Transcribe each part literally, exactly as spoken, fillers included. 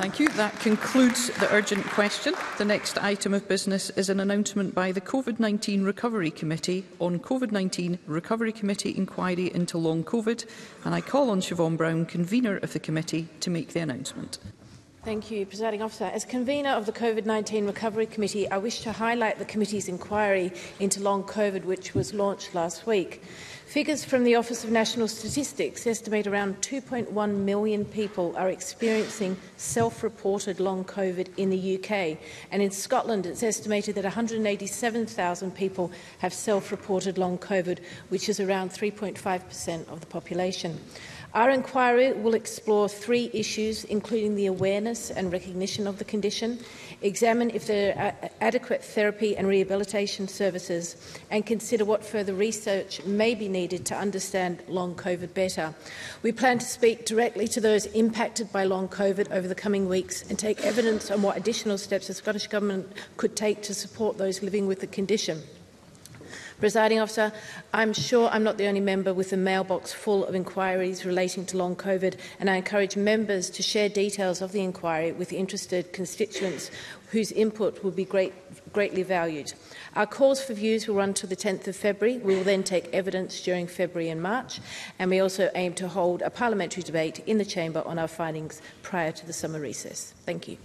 Thank you. That concludes the urgent question. The next item of business is an announcement by the COVID nineteen Recovery Committee on COVID nineteen Recovery Committee inquiry into long COVID, and I call on Siobhan Brown, convener of the committee, to make the announcement. Thank you, Presiding Officer. As convener of the COVID nineteen Recovery Committee, I wish to highlight the committee's inquiry into long COVID, which was launched last week. Figures from the Office of National Statistics estimate around two point one million people are experiencing self-reported long COVID in the U K, and in Scotland it's estimated that one hundred eighty-seven thousand people have self-reported long COVID, which is around three point five percent of the population. Our inquiry will explore three issues, including the awareness and recognition of the condition, examine if there are adequate therapy and rehabilitation services, and consider what further research may be needed to understand long COVID better. We plan to speak directly to those impacted by long COVID over the coming weeks and take evidence on what additional steps the Scottish Government could take to support those living with the condition. Presiding Officer, I'm sure I'm not the only member with a mailbox full of inquiries relating to long COVID, and I encourage members to share details of the inquiry with interested constituents whose input will be great, greatly valued. Our calls for views will run to the tenth of February. We will then take evidence during February and March, and we also aim to hold a parliamentary debate in the Chamber on our findings prior to the summer recess. Thank you.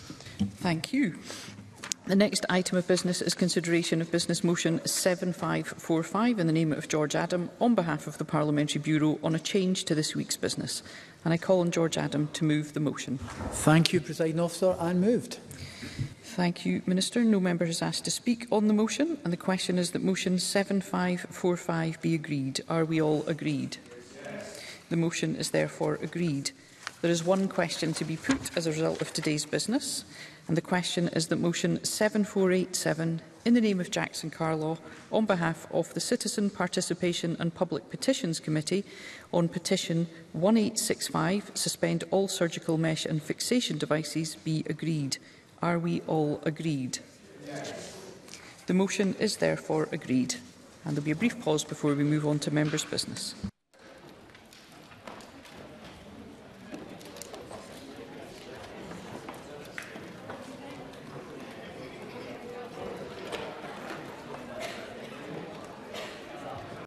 Thank you. The next item of business is consideration of Business Motion seven five four five in the name of George Adam on behalf of the Parliamentary Bureau on a change to this week's business. And I call on George Adam to move the motion. Thank you, Presiding Officer, and moved. Thank you, Minister. No member has asked to speak on the motion, and the question is that motion seven five four five be agreed. Are we all agreed? Yes. The motion is therefore agreed. There is one question to be put as a result of today's business, and the question is that motion seven four eight seven, in the name of Jackson Carlaw, on behalf of the Citizen Participation and Public Petitions Committee, on petition one eight six five, suspend all surgical mesh and fixation devices, be agreed. Are we all agreed? Yes. The motion is therefore agreed, and there will be a brief pause before we move on to members' business.